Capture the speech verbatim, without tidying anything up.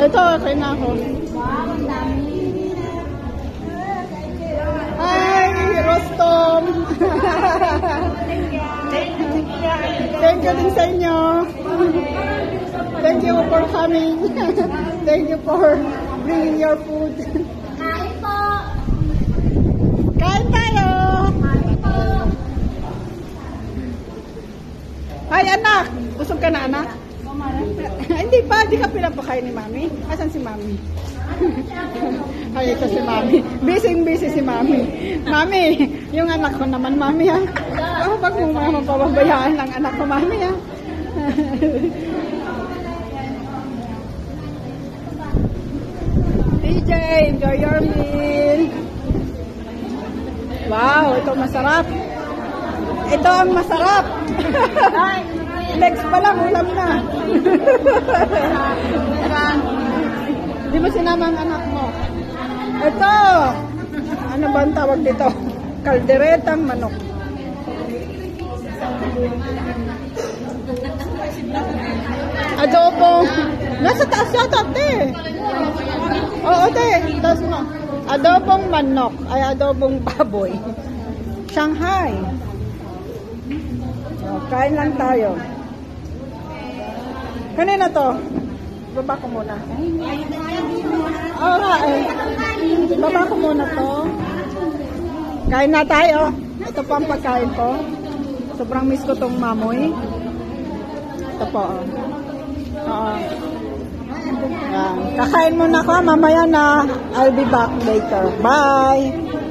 ito, kain na ako. Hi, Rostom. Thank you din sa inyo. Thank you for coming. Thank you for bringing your food. Kain po. Kain tayo. Kain po. Hi anak, busog ka na anak? Hindi pa, di ka pinapakain ni Mami. Asan si Mami? Ay, ito si Mami. Busy-busy si Mami. Mami, yung anak ko naman, Mami ha. Oh, pag mo mga mapababayaan ng anak ko, Mami ha. D J, enjoy your meal. Wow, ito masarap. Ito ang masarap. Next pa lang, ulam na. Di mo sinama ang anak mo? Ito. Ano ba ang tawag dito? Kalderetang manok. Adobo. Nasa taas yata, te. Oo, te. Taas mo. Adobong manok. Ay, adobong baboy. Shanghai. O, kain lang tayo. Kanina to? Baba ko muna. Oo nga eh. Baba ko muna to. Kain na tayo. Ito po ang pagkain ko. Sobrang miss ko tong mamoy. Ito po. Oo. Yan. Kakain muna ako. Mamaya na. I'll be back later. Bye!